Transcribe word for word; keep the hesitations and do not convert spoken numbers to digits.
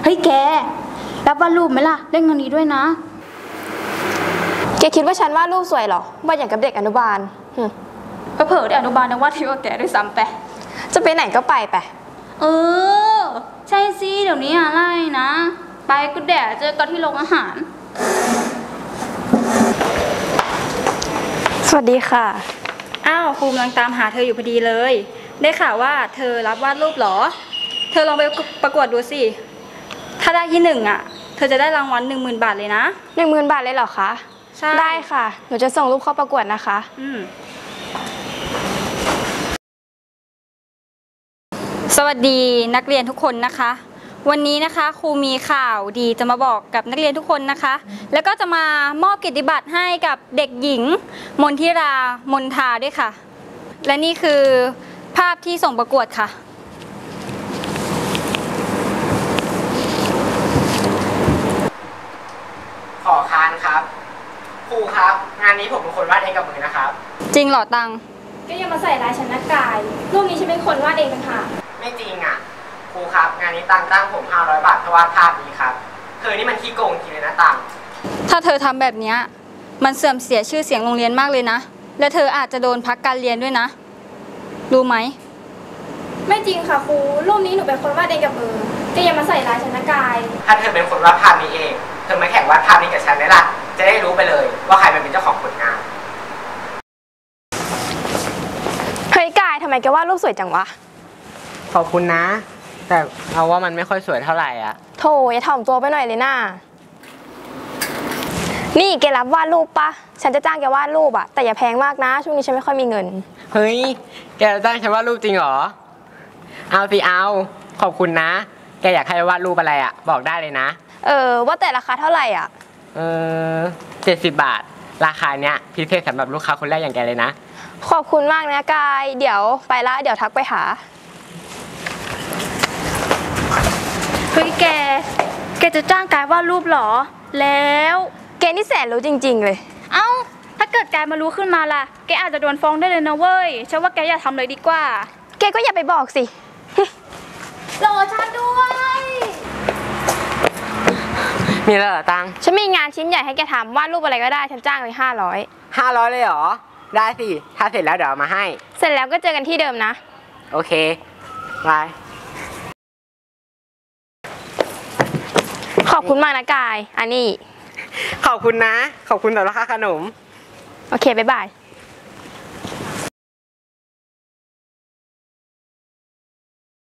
เฮ้ยแกรับวาดรูปไหมล่ะเล่นเงินนี้ด้วยนะแกคิดว่าฉันวาดรูปสวยเหรอวาดอย่างกับเด็กอนุบาลเผลอๆเด็กอนุบาลยังวาดที่ว่าแกด้วยซ้ำไปจะไปไหนก็ไปไปเออใช่สิเดี๋ยวนี้อะไรนะไปก็แดดเจอกันที่โรงอาหารสวัสดีค่ะอ้าวครูกำลังตามหาเธออยู่พอดีเลยได้ข่าวว่าเธอรับวาดรูปเหรอเธอลองไปประกวดดูสิถ้าได้ที่หนึ่งอ่ะเธอจะได้รางวัลหนึ่งหมื่นบาทเลยนะหนึ่งหมื่นบาทเลยเหรอคะใช่ได้ค่ะหนูจะส่งรูปเข้าประกวดนะคะอืมสวัสดีนักเรียนทุกคนนะคะวันนี้นะคะครูมีข่าวดีจะมาบอกกับนักเรียนทุกคนนะคะแล้วก็จะมามอบเกียรติบัตรให้กับเด็กหญิงมนทิรามนทาด้วยค่ะและนี่คือภาพที่ส่งประกวดค่ะขอค้านครับครูครับงานนี้ผมเป็นคนวาดเองกับมือนะครับจริงเหรอตังก็ยังมาใส่ลายฉันนักกายรูปนี้ฉันเป็นคนวาดเองค่ะไม่จริงอ่ะครูครับงานนี้ตังตั้งผมห้าร้อยบาทเพื่อวาดภาพนี้ครับเธอนี่มันขี้โกงจริงเลยนะตังถ้าเธอทำแบบนี้มันเสื่อมเสียชื่อเสียงโรงเรียนมากเลยนะและเธออาจจะโดนพักการเรียนด้วยนะรู้ไหมไม่จริงค่ะครูรูปนี้หนูเป็นคนวาดเองกับมือก็ยังมาใส่ลายฉันนักกายถ้าเธอเป็นคนวาดภาพนี้เองเธอมาแข่งวาดภาพนี้กับฉันไหมล่ะจะได้รู้ไปเลยว่าใครเป็นเจ้าของผลงานเฮ้ยกายทำไมแกวาดรูปสวยจังวะขอบคุณนะแต่เอาว่ามันไม่ค่อยสวยเท่าไหร่อ่ะโธ่อย่าถ่อมตัวไปหน่อยเลยน่านี่แกรับวาดรูปปะฉันจะจ้างแกวาดรูปอะแต่อย่าแพงมากนะช่วงนี้ฉันไม่ค่อยมีเงินเฮ้ยแกจ้างฉันวาดรูปจริงเหรอเอาสิเอาขอบคุณนะแกอยากให้วาดรูปอะไรอ่ะบอกได้เลยนะเออว่าแต่ราคาเท่าไหร่อ่ะเออเจ็ดสิบบาทราคาเนี้ยพิเศษสำหรับลูกค้าคนแรกอย่างแกเลยนะขอบคุณมากนะกายเดี๋ยวไปละเดี๋ยวทักไปหาเฮ้ยแกแกจะจ้างกายวาดรูปหรอแล้วแกนี่แสนรู้จริงๆเลยเอ้าถ้าเกิดกายมารู้ขึ้นมาล่ะแกอาจจะโดนฟ้องได้เลยนะเว้ยฉันว่าแกอย่าทำเลยดีกว่าแกก็อย่าไปบอกสิรอฉันด้วยมีแล้วเหรอตังฉันมีงานชิ้นใหญ่ให้แกทำวาดรูปอะไรก็ได้ฉันจ้างเลยห้าร้อยห้าร้อยเลยเหรอได้สิถ้าเสร็จแล้วเดี๋ยวเอามาให้เสร็จแล้วก็เจอกันที่เดิมนะโอเคบายขอบคุณมากนะกายอันนี้ขอบคุณนะขอบคุณสำหรับค่าขนมโอเคบ๊ายบาย